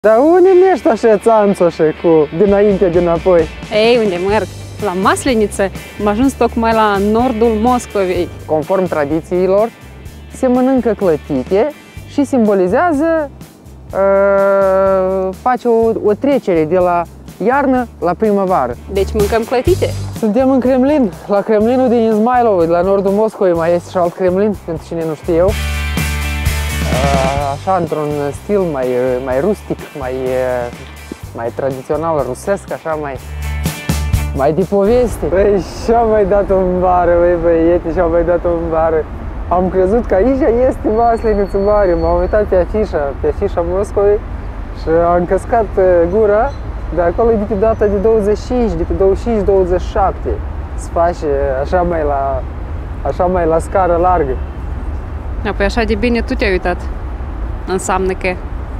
Dar unde mergi așa țanțoșe cu dinainte, dinapoi? Ei, unde merg? La Masleniță. Am ajuns tocmai la nordul Moscovei. Conform tradițiilor, se mănâncă clătite și simbolizează, face o trecere de la iarnă la primăvară. Deci mâncăm clătite? Suntem în Kremlin, la Kremlinul din Izmailov, la nordul Moscovei, mai este și alt Kremlin, pentru cine nu știe eu. Așa, într-un stil mai rustic, mai tradițional rusesc, așa, mai de poveste. Băi, și-au mai dat-o în bară, băi, băiete, și-au mai dat-o în bară. Am crezut că aici este Masleniță mare, m-am uitat pe afișa Moscovei și am căscat gura, de acolo e de pe data de 25, de pe 25-27. Se face așa mai la scară largă. Apoi așa de bine tu te-ai uitat. Înseamnă că...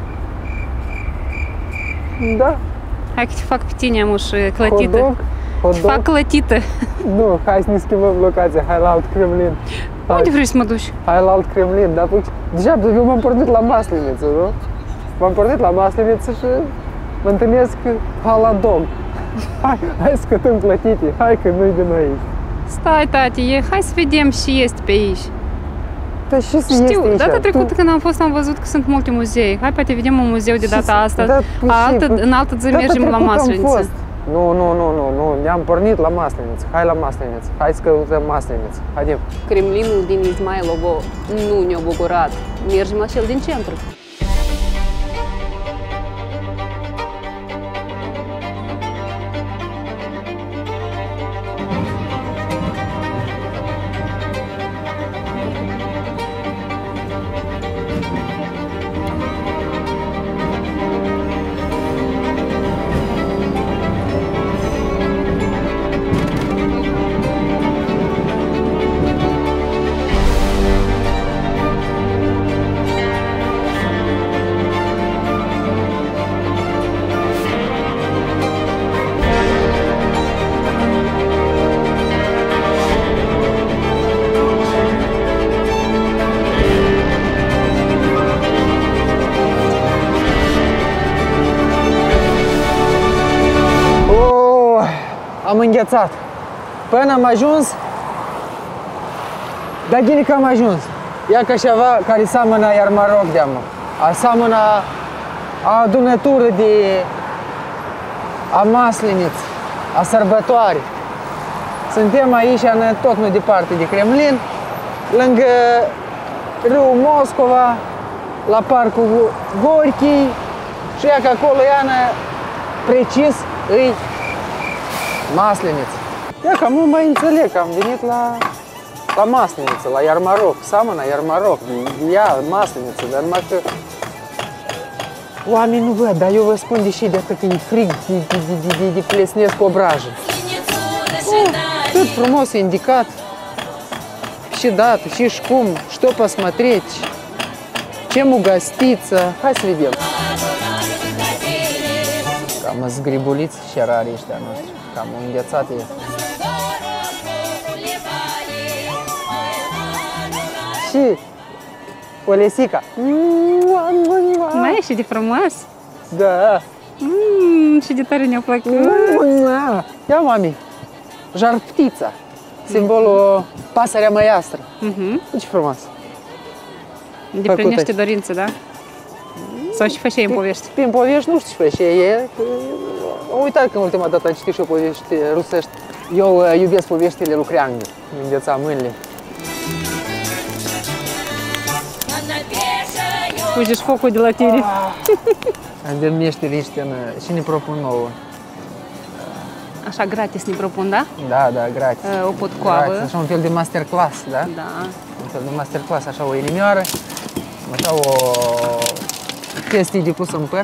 Da. Hai că te fac pe tine, amuș, clătită. Hot dog? Fac clătită. Nu, hai să ne schimbăm locația, hai la alt Kremlin. Unde vrei să mă duci? Hai la alt Kremlin, dar deja eu m-am pornit la Masleniță, nu? M-am pornit la Masleniță și mă întâlnesc la dog. Hai să cătăm clătite, hai că nu-i de noi. Stai, tati, hai să vedem și este pe aici. Da, și știu, data trecută când am fost am văzut că sunt multe muzee. Hai, poate vedem un muzeu de data asta. În altă zi mergem la Masleniță. Nu, ne-am pornit la Masleniță. Hai la Masleniță, hai să căutăm Masleniță. Haidem. Kremlinul din Izmailovo nu ne-a bucurat. Mergem la cel din centru. Am înghețat. Până am ajuns, dar gine că am ajuns. Ia ca ceva care seamănă iar Maroc de-amă. Aseamănă a adunătură a Masleniță, a sărbătoare. Suntem aici, tot mai departe de Kremlin, lângă râul Moscova, la parcul Gorki și ia că acolo, Iana, precis, îi Masleniță. Ia că mă mai înțeleg că am venit la Masleniță, la Iarmaroc. Seamănă Iarmaroc, ia Masleniță, dar numai că oamenii nu văd, dar eu vă spun deși de atât e frig, de plesnesc obrajă. Tot frumos indicat, și dată, și cum, что посмотреть, чем угоститься. Hai să vedem. Cam zgribuliți și rari ăștia noștri. Cam înghețate. Și Olesica. Mai e și de frumos. Da. Și de tare ne-a plăcut. Ia, mami, jar-ptița, simbolul pasărea măiastră. Ce frumos. Îndeplinește dorințe, da? Sau și fășei în povești? Prin povești nu știu ce fășei. Am uitat că ultima dată am citit și o povești rusești. Eu iubesc poveștile lui Creangă, îngheța mâinile. Fugi focul de la tine. Avem meșteri ăștia și ne propun nouă. Așa gratis ne propun, da? Da, gratis. O potcoavă. Așa un fel de masterclass, da? Da. Un fel de masterclass, așa o inimioară, așa o chestii de pus în păr.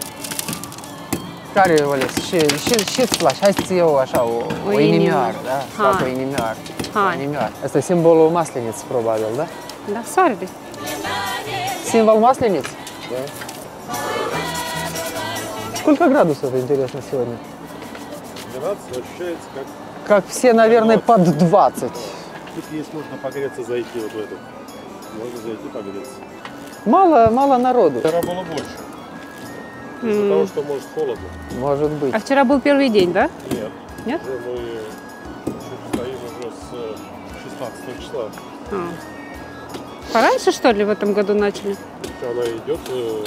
Care o ales? Și îți place? Hai să-ți iau așa o inimioară, da? Să fac o inimioară. Hai. Asta e simbolul Masleniță, probabil, da? Da, soarele. Символ Масленицы? Да. Сколько градусов, интересно, сегодня? Градус ощущается как все, наверное, под 20. Тут есть, можно погреться, зайти вот в эту. Можно зайти погреться. Мало народу. Вчера было больше. Из-за того, что может холодно. Может быть. А вчера был первый день, да? Нет. Нет? Уже мы стоим уже с 16 числа. Пораньше, что ли, в этом году начали? Она идет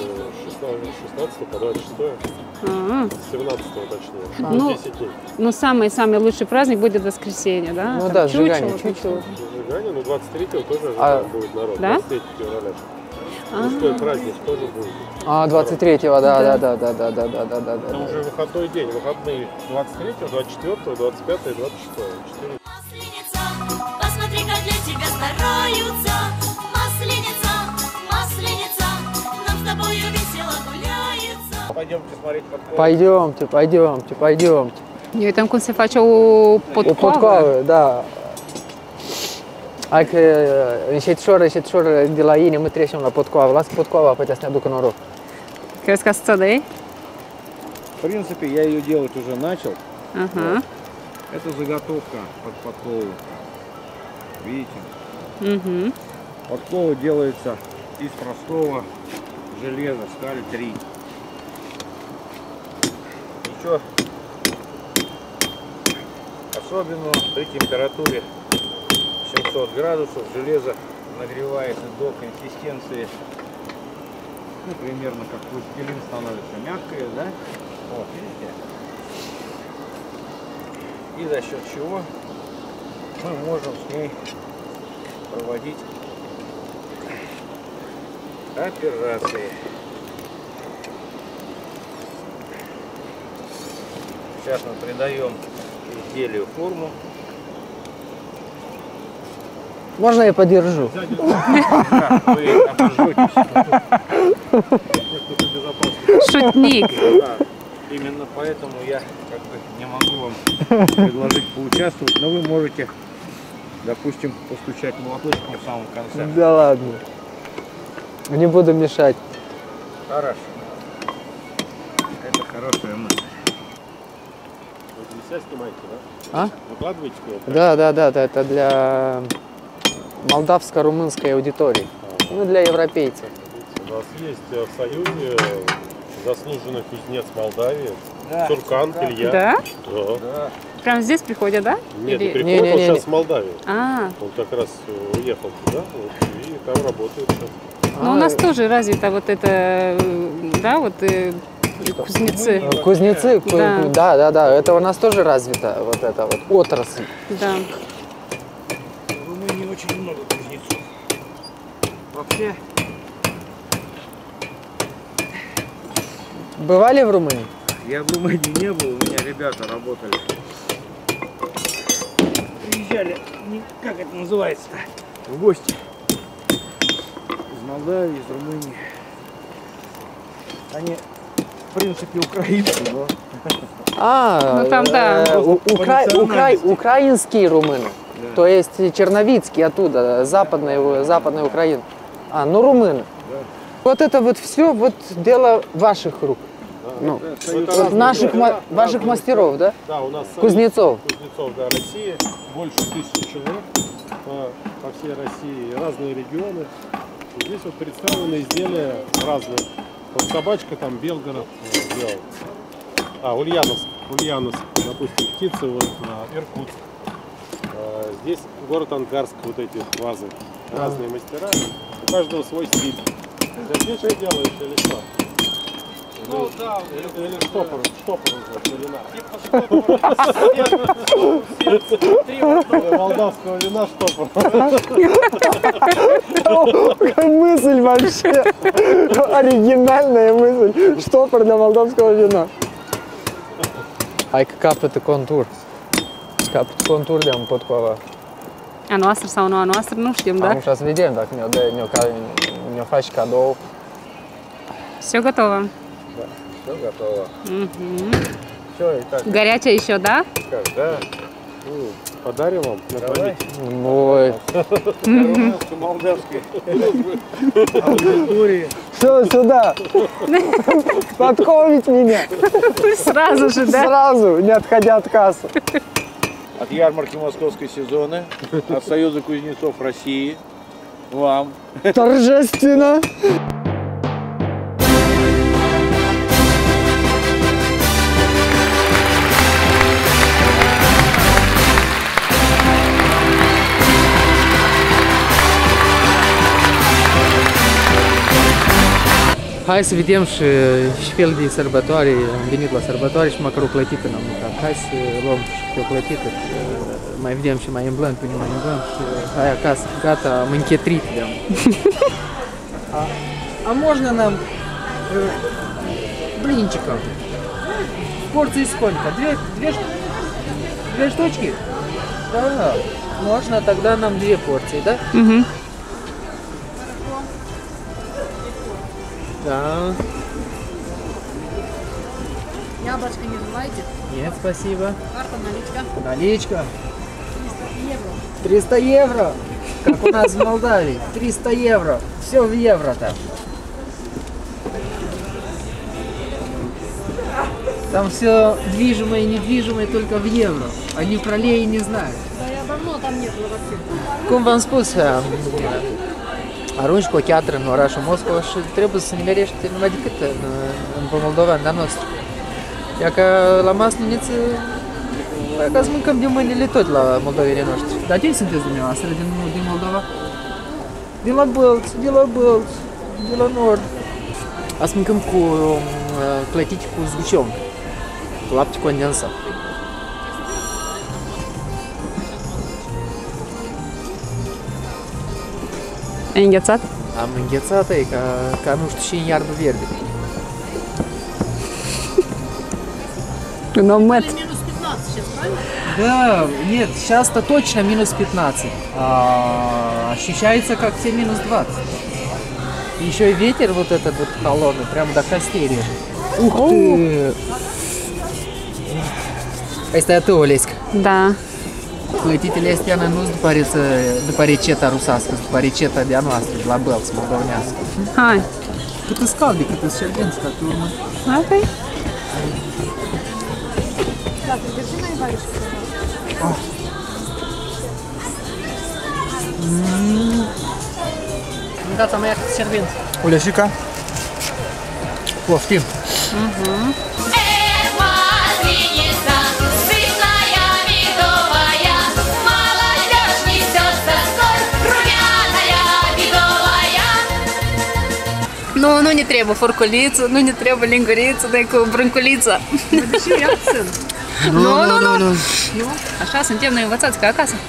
16 по 26, с 17 точнее. Ну, 10 дней. Ну, самый лучший праздник будет воскресенье, да? Ну Там да, чучело, сжигание там чучела. Сжигание, ну 23-го тоже будет народ. Да? 23 февраля. Мужской праздник тоже будет. А, 23-го, да. Это уже выходной день. Выходные 23-го, 24-го, 25-го и 26-го. 4. Масленица, посмотри, как для тебя стараются. Масленица, масленица, нам с тобою весело гуляется. Пойдемте смотреть подковы. Păi Eu uităm cum se face o potcoavă. O potcoavă, da. Hai că încetișor de la inimă trecem la potcoavă. Lasă potcoava, poate să ne aducă noroc. Crezi că să dai? В принципе, я ее делать уже начал. Ага. Это заготовка под подкову. Видите? Угу. Подкова делается из простого железа, сталь 3. Ничего особенного. При температуре 700 градусов железо нагревается до консистенции, ну, примерно как пластилин становится мягкое, да? Вот, видите? И за счет чего мы можем с ней проводить операции. Сейчас мы придаем изделию форму. Можно я подержу? Да, вы обожжетесь. Шутник. Да, именно поэтому я как бы не могу вам предложить поучаствовать, но вы можете, допустим, постучать молоточком в самом конце. Да ладно. Не буду мешать. Хорошо. Это хорошая мысль. Вы себя снимаете, да? А? Выкладываете куда-то? Да, это для молдавско-румынской аудитории. Ну, для европейцев. У нас есть в Союзе заслуженный кузнец Молдавии, Да. Туркан Илья. Да? Да. Да. Прям здесь приходят, да? Нет, Или- не приходит, он Не-не-не. сейчас в Молдавии. А, Он как раз уехал туда вот, и там работает сейчас. ну у нас тоже развито вот это, да, вот кузнецы. Кузнецы, Да. да, это у нас тоже развито, вот это вот отрасль. Да. В Румынии очень много кузнецов. Вообще, Бывали в Румынии? я в Румынии не был, у меня ребята работали. Приезжали, как это называется-то, в гости. Из Молдавии, из Румынии. Они, в принципе, украинцы, но... Ну, там, да. Украинские румыны. Да. То есть черновицкие оттуда, западной Украины. А, ну румыны. Да. Вот это вот все вот дело ваших рук. Ну, Это наших, разные ваших города. мастеров, да? Да, у нас Кузнецов. Кузнецов, да, Россия, больше 1000 человек по всей России, разные регионы. И здесь вот представлены изделия разные. Вот собачка там Белгород делал. А, Ульяновск, допустим, птицы, вот Иркутск. Здесь город Ангарск, вот эти вазы. Разные мастера, у каждого свой стиль. Сердечко делаешь или что? Ну, да, или штопор вина. Молдавского вина штопор. Мысль вообще. Оригинальная мысль. Штопор для молдавского вина. Hai că capătă contur. Capătă contur de un potcoava. A noastră sau nu a noastră, nu știm, da? Am să vedem dacă ne-o faci cadou. Все готово. Все готово. Мгм. Все, и так, Горячее еще, да? как, да? Подарим вам на Давай. память. Ой. Румынско-молдавской аудитории. Все, сюда. Подковить меня. Сразу же, да? Сразу, не отходя от кассы. От ярмарки московской сезона, от Союза кузнецов России, вам. Торжественно. Hai să vedem și fel de sărbătoare. Am venit la sărbătoare și măcar o clătită n-am mâncat. Hai să luăm și o clătită. Mai vedem și mai îmblăm, până mai îmblăm și hai acasă. Gata, am închetrit. А можно нам блинчиков? Порции сколько? Две штучки? Да, можно, тогда нам 2 порции, да? Угу. Да. Яблочко не желаете? Нет, спасибо. Карта, наличка. Наличка. 300 евро. 300 евро? Как у нас в Молдавии. 300 евро. Все в евро там. Там все движимое и недвижимое только в евро. Они про лei не знают. Да я давно там не было вообще. Cum v-am spus, arunci cu o cheatră în orașul Moscova și trebuie să nimerești numai decât în moldovan, de-a nostru. Ia că la Masliniță, ca să mâncăm din mâinile tot la moldovenii noștri. Dar de sunteți dumneavoastră din Moldova? De la Bălți, de la Nord. Azi mâncăm cu clătiti cu zguciom, cu lapte condensat. Ai înghețat? Am înghețat, ca nu știu și în iarbă verde. Un omet. Да, нет, сейчас-то точно минус 15. Ощущается как все минус 20. Еще и ветер вот этот вот холодный, прям до костей режет. Ух ты! Asta e tu, Oleська. Da. Clătitele astea nu sunt după receta rusească, sunt după receta de-a noastră, de la Bălți, moldovenească. Hai. Cât îți calde, cât îți șerbenți, ca pe urmă. Ok. Gata, mai ia cât șerbenți. Oleșica? Poftim. Масленица, сытная, медовая, молодежь несет застой, румяная, медовая. Nu ne trebuie furculiță, nu ne trebuie linguriță, dar cu brânculiță. Deși e accent. Nu. Așa suntem noi învățați ca acasă.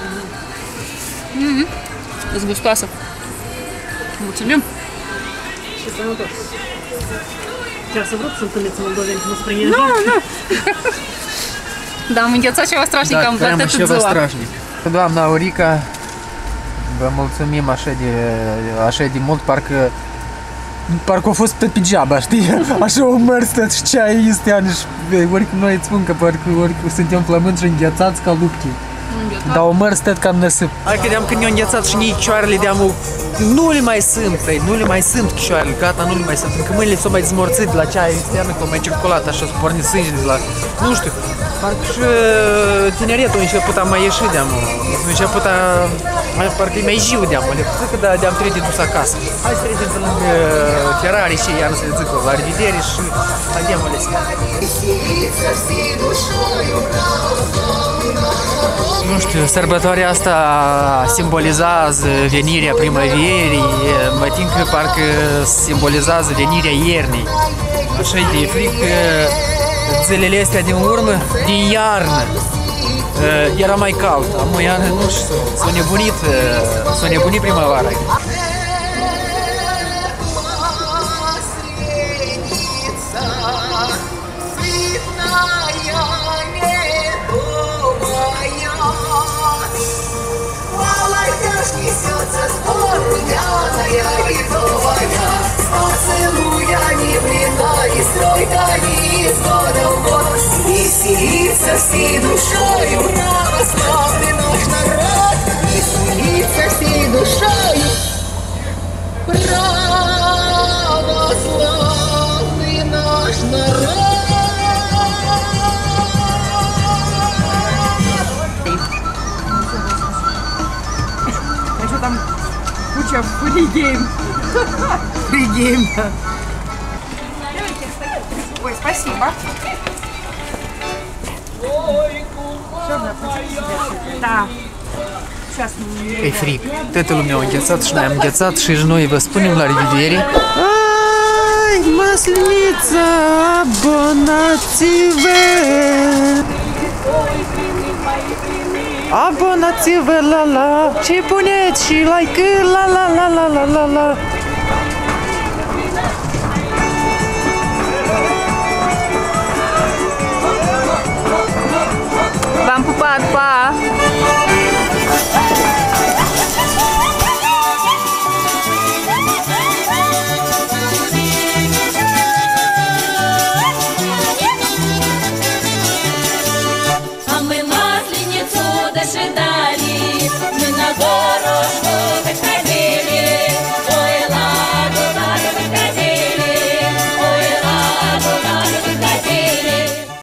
Îți gustoasă. Mulțumim. Și sănătos. Chiar să vreau să întâlniți moldoveni, nu spre ei. Nu. Da, am înghețat ceva strașnic, am plătit ceva ziua. strașnic. Doamna Aurica, vă mulțumim așa de mult, parcă a fost tot pe geaba, știi? Așa o mers tot și ceai este, oricum noi îți spun că oricum suntem flămânți și înghețați ca lupti. Dar o mers tot ca năsip. Hai credeam că ne-au înghețat și nici chioarele de-amu, nu le mai sunt, nu le mai sunt chioarele, gata, nu le mai sunt, încă mâinile s-au mai dezmorțit de la ceai externă, că au mai circulat așa, s-au pornit sângele de la, nu știu, parcă și tineretul a început a mai ieși de-amu, parcă e mai jiu de-amu, că de-am trebuie de dus acasă. Hai să trecem pe lângă Ferrari și iar să le zic la revedere și adem Oleська. Nu știu, sărbătoarea asta simbolizează venirea primăverii, mă tin că parcă simbolizează venirea iernii. Așa e fric că zilele astea din urmă, din iarnă, era mai cald. Acum iarnă, nu știu, s-a nebunit primăvara. Несется румяная медовая, поцелуя не блина, и стройка не из года в год. Веселится всей душою православный наш народ, веселится всей душою православный наш народ. Там куча фригейм. Фригейм. Ой, спасибо. Da. E fric. Toată lumea a înghețat și noi am înghețat și noi vă spunem la revedere. Масленица, абонативе. Абонативе, ла-ла. Și puneți și like, la la la la la la la.